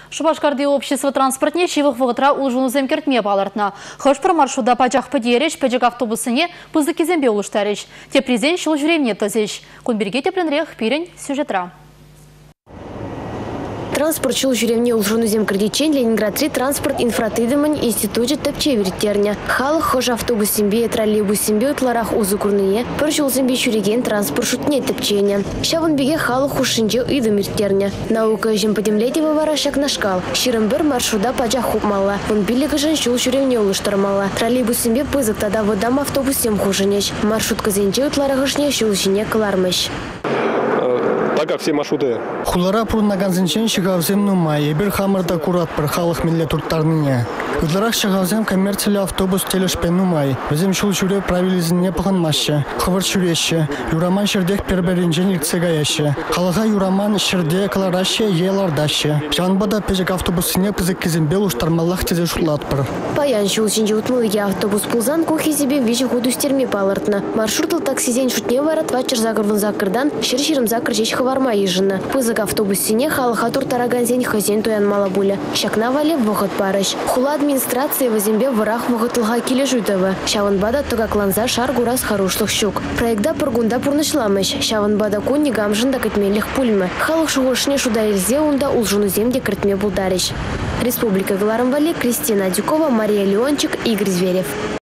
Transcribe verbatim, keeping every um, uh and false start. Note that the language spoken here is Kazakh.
Шубашкарды общество транспортне шивых вғытра ұлжуны земкертме балыртна. Хош про маршруда пачақ пыдереш, пәжік автобусыне пызы кезембе ұлыштарыш. Те презен шыл жүремне тозеш. Кунберге тепленрех пирен сюжетра. Транспорт шул жүревне улжуну земкірдечен Ленинград-три транспорт инфратыдымын институте тәпче вереттерне. Халық хош автобус сембе, троллейбус сембе утларах узы курные, пір жол сембе жүреген транспорт шутне тәпчене. Шавын беге халық хушинже ыдым ирттерне. Наука жем подемлетева варашак нашкал. Ширым бір маршруда пачах хупмала. Вон билігі жын шул жүревне улыштырмала. Троллейбус сембе пызык тада водам автобус сем хушинеш. Маршрутка зенче утларахышне шул жіне кылармыш. Так как все маршруты. Хулара пурнаган зенчен шигавзем нумай, ебір хамырда курат бір халық милле турттарныне. Удларах шигавзем коммерциялы автобус телешпен нумай. Візем шул жүре правилизіне пығынмашы. Хывыр шүреші. Юраман шердек перберінжен ілксегаяшы. Халыға юраман шерде каларашы елардашы. Жанбада пежек автобусыне пызык кезембел уштармаллах тезе шулат бір. Паян шул шинже утмылыге автобус пулзан кухи себе вижі худу стерме палыртна. Маршрутыл таксизен шутне варат вачыр закырвын закырдан шыр-шырым закыр жеш хыварма ежіні. Пызык автобусыне халыға тур тараганзен хазен туян мала буля. Шакна вале вғыт барыш. Хула администрация возембе вырах вғытылға келе жүйтіві. Шавынбада тугакланза шар гурас харушлық щук. Проекта пұргунда пұрнышламыш. Шавынбада конни гамжында кітмелік пульмы. Халық шуғышне шуда елзе онда улжуну земде кіртме булдарыш. Республика Галарымвали, Кристина Дюкова, Мария Леончик, Игорь Зверев.